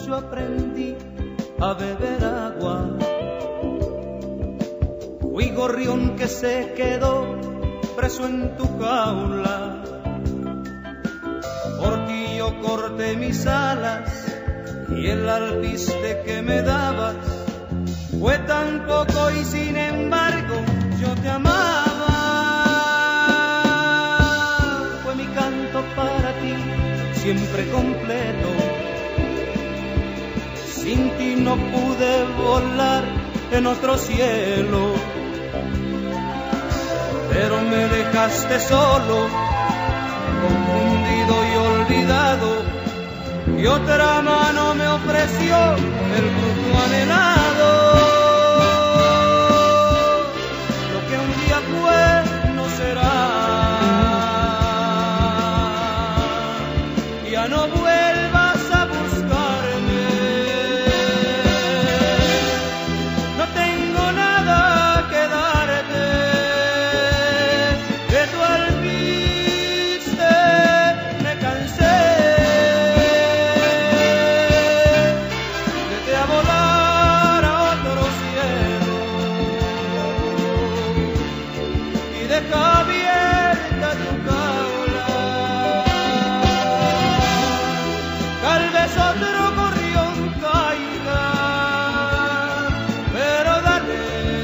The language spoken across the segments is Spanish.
yo aprendí a beber agua. Fui gorrión que se quedó preso en tu jaula. Por ti yo corté mis alas y el alpiste que me dabas fue tan poco y sin embargo yo te amaba. Fue mi canto para ti, siempre completo. Sin ti no pude volar en otro cielo, pero me dejaste solo, confundido y olvidado, y otra mano me ofreció el fruto anhelado. Lo que un día fue no será, ya no vuelvas a buscarme. No tengo nada que darte, de tu alpiste me cansé. Vete a volar a otro cielo y deja abierta tu jaula. Tal vez otro gorrión caiga, pero dale.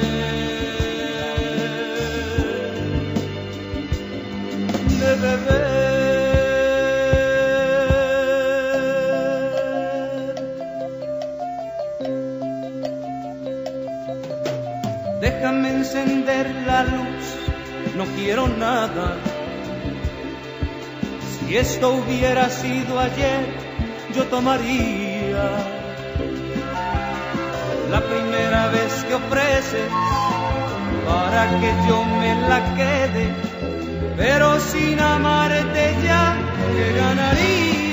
De beber. Déjame encender la luz, no quiero nada. Si esto hubiera sido ayer, yo tomaría la primera vez que ofreces para que yo me la quede, pero sin amarte ya, ¿qué ganaría?